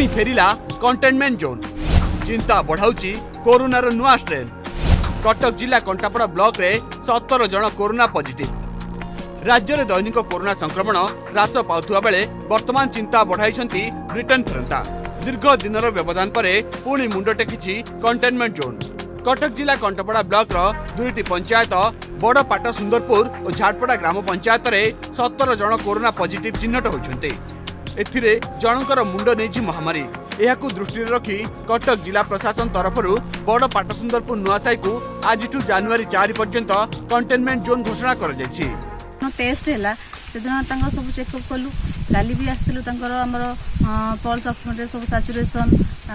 पुणी फेरिला containment zone चिंता बढ़ाउची कोरोनार नुआ स्ट्रेन कटक जिला कंटापड़ा ब्लॉक रे 17 जन कोरोना पॉजिटिव राज्य में दैनिक कोरोना संक्रमण ह्रास पाउथुवा बेले वर्तमान चिंता बढ़ाइछंती ब्रिटेन फेरंता दीर्घ दिनर व्यवधान पर पुणी मुंड टेकिछि कंटेनमेंट जोन कटक जिला कंटापड़ा ब्लॉक रो दुईटी पंचायत बड़पाट सुंदरपुर और झाड़पड़ा ग्राम पंचायत रे 17 जन कोरोना पॉजिटिव चिन्हट होइछंती एथिरे जनकर मुंड नेछि महामारी एहाकु दृष्टि रखी कटक जिला प्रशासन तरफ बड़पाट सुंदरपुर नुआसाई को आज जनवरी 4 पर्यंत कंटेनमेंट जोन घोषणा कर जायछि टेस्ट है से सब चेकअप कलु काली भी आसलु पल्स ऑक्सीमीटर सब सैचुरेशन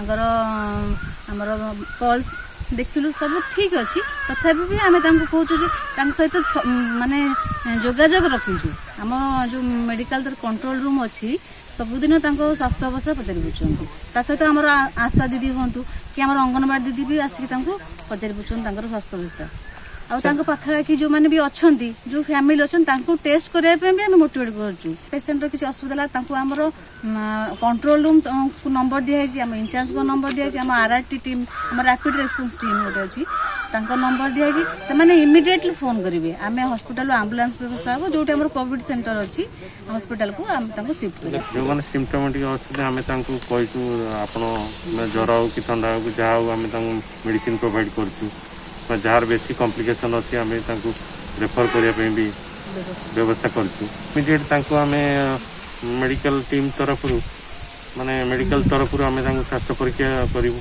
पल्स देखिलु सब ठीक अच्छी तथापि भी आम कहूँ सहित माने जोगाजोग रखीचु आम जो मेडिकल कंट्रोल रूम अच्छी सबुदिन स्वास्थ्य अवस्था पचारि बुझुंट सहित आम आशा दीदी हूँ कि आम अंगनवाड़ी दीदी भी आसिक पचारि बुझुंट स्वास्थ्य अवस्था आउ पाखापाखि जो मैंने भी अच्छा जो फैमिली अच्छा टेस्ट करने भी आम मोटिवेट करूँ पेसेंटर किसी असुविधा आमर कंट्रोल रूम को नंबर दिखाई आम इंचार्ज को नंबर दिखाई आम आरआरटी टीम आम रैपिड रेस्पॉन्स टीम गोटे अच्छी नंबर दिखाई से इमिडिएटली फोन करेंगे आम हॉस्पिटल आंबुलांस व्यवस्था हम जो कोविड सेंटर अच्छी हॉस्पिटल को आम शिफ्ट कर जो सिम्टोमेटिक अच्छे आम ज्वर हो कि ठंडा हो जहाँ हो आम मेडिसिन प्रोवाइड करूँ जार बेसी कॉम्प्लिकेशन अच्छी आम रेफर करने भी व्यवस्था करीडिएट आम मेडिकल टीम तरफ माने मेडिकल तरफ आम स्वास्थ्य परीक्षा करूँ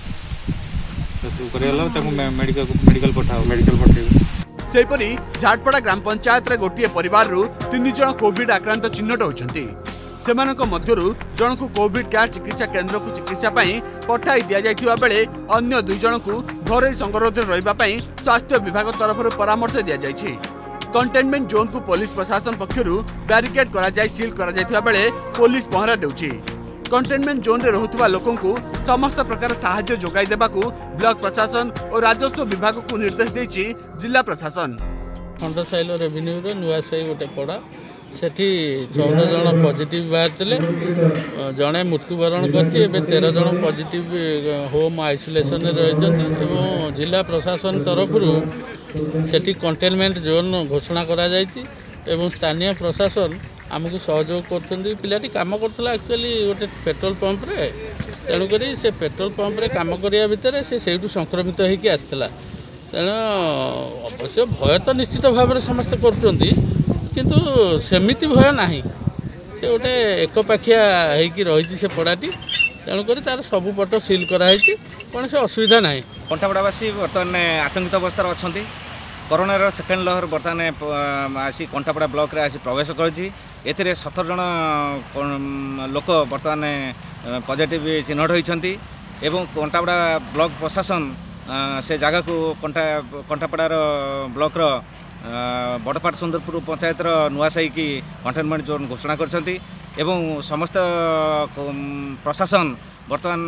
मेडिकल पठाऊ सेपरी झाड़पड़ा ग्राम पंचायत रे गोटे परिवार 3 जन कोविड आक्रांत चिन्हट होती सेमानक मध्यरु जन को कोविड केयर चिकित्सा केन्द्र को चिकित्सा पठाई दि जाइथिबा बेले अन्य 2 जन को घरे संगरोध रहिबा पई स्वास्थ्य विभाग तरफ परामर्श दि जाइछि कंटेनमेंट जोन को पुलिस प्रशासन पक्षरु बैरिकेड करा जाय सील करा जाइथिबा बेले पुलिस पहरा देउछि कंटेनमेंट जोन रे रहुथिबा लोकन को समस्त प्रकार सहायता जोगाई देबाकू ब्लॉक प्रशासन और राजस्व विभाग को निर्देश देछि जिला प्रशासन खंडसाइल रेवेन्यू रे नुआसाई गोटे पड़ा सेठी 14 जन पॉजिटिव बाहर जड़े मृत्युवरण कर 13 जन पॉजिटिव होम आइसोलेशन रही जिला प्रशासन तरफ सेठी कंटेनमेंट जोन घोषणा करा जायछि एवं स्थानीय प्रशासन आमको सहयोग कर पिलाटी काम करथला एक्चुअली गोटे पेट्रोल पंप रे तेणुक से पेट्रोल पंप रे काम करिया भितर से सेठू संक्रमित होइकी आसला तेणु अवश्य भय तो निश्चित भाव में समस्त कर किंतु सेमिति भय नाही से गोटे एकपाखिया होइकी रही से पड़ाटी तेणुक तार सबू पट सील कराई कौन से असुविधा ना कंटापड़ावासी बर्तमान आतंकित अवस्था अच्छा कोरोनार सेकेंड लहर बर्तमान आसी कंटापड़ा ब्लॉक रे आसी प्रवेश करी 17 जन लोक बर्तमान पॉजिटिव चिन्हट होती एवं कंटापड़ा ब्लॉक प्रशासन से जगह को कंटापड़ार ब्लॉक बड़पाट सुंदरपुर पंचायत नुआसाई की कंटेनमेंट जोन घोषणा करछंती एवं समस्त प्रशासन बर्तमान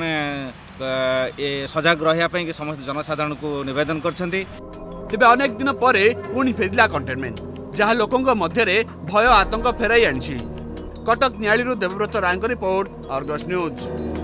सजग रहा कि समस्त जनसाधारण को निवेदन करछंती तेबे अनेक दिन परे पुणी फेरिला कंटेनमेंट जहाँ लोकंक मध्य भय आतंक फेराई आनी Cuttack Niali Debabrata Ray report Argus news.